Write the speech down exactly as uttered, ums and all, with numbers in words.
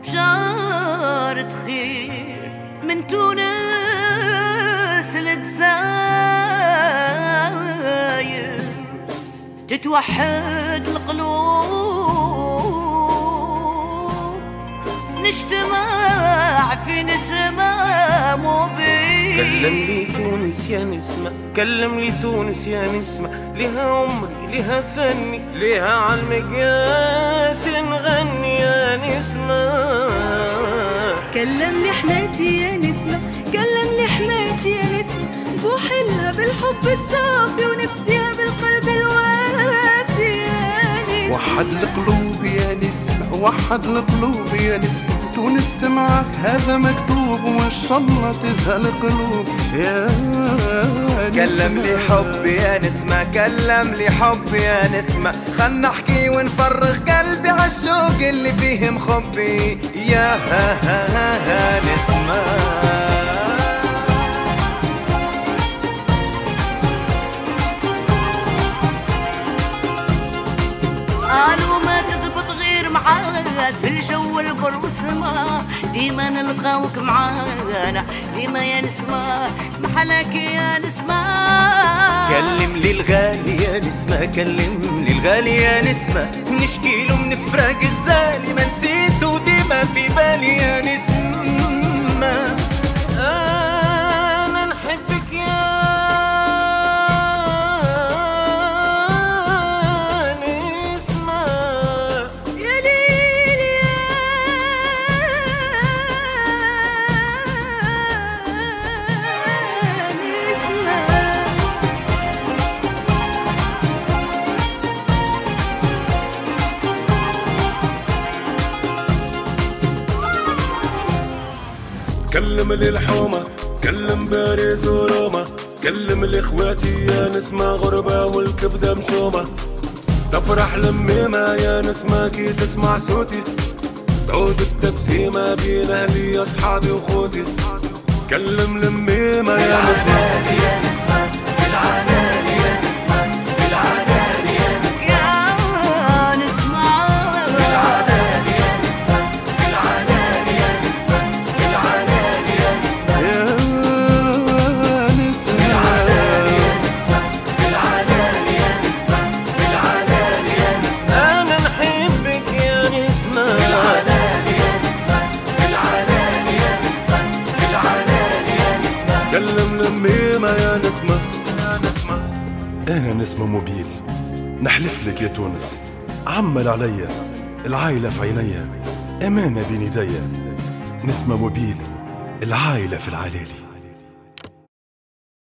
بشارة خير من تونس للجزاير تتوحد القلوب، نجتمع في نسمة مبين. كلم لي تونس يا نسمة، كلم لي تونس يا نسمة، لها عمري لها فني لها عالمقياس نغني يا نسمة. كلم لي حناتي يا نسمة، كلم لي حناتي يا نسمة، بوحلها بالحب الصافي ونفتيها بالقلب الوافي يا نسمة. وحد القلوب يا نسمة، وحد القلوب يا نسمة، تونس معك هذا مكتوب وإن شاء الله تزهى القلوب يا نسمة. كلم لي حب يا نسمة، كلم لي حب يا نسمة، خل نحكي ونفرغ قلبي عالشوق اللي فيه مخبي يا ها ها ها نسمة. قالوا ما تضبط غير معاك في الجو البر والسما، ديما نلقاوك معانا ديما يا نسمة، محلاك يا نسمة. كلم لي الغالي يا نسمة، كلم لي الغالي يا نسمة، نشكيله من فراق غزالي ما نسيته ديما في بالي يا نسمة. أنا نحبك يا نسمة يا ليل يا نسمة. كلم لي الحومة، كلم باريس وروما، كلم لي اخواتي يا نسمة غربة والكبدة مشومة. تفرح لميمة يا نسمة كي تسمع صوتي، تعود التبسيمة بين اهلي اصحابي وخوتي. كلم لميمة يا نسمة، يا نسمة في العنان يا نسمة، في العنان يا نسمة، يا نسمة في العنان يا نسمة، في العنان يا نسمة، في العنان يا نسمة يا نسمة، في العنان يا نسمة، في العنان يا نسمة، في العنان يا نسمة. أنا نحبك يا نسمة، في العنان يا نسمة، في العنان يا نسمة، في العنان يا نسمة. كلم لميمة يا نسمة يا نسمة. أنا نسمة موبيل، نحلف لك يا تونس، عمل عليا العايلة في عينيا، أمانة بين يديا. نسمة موبيل، العايلة في العلالي.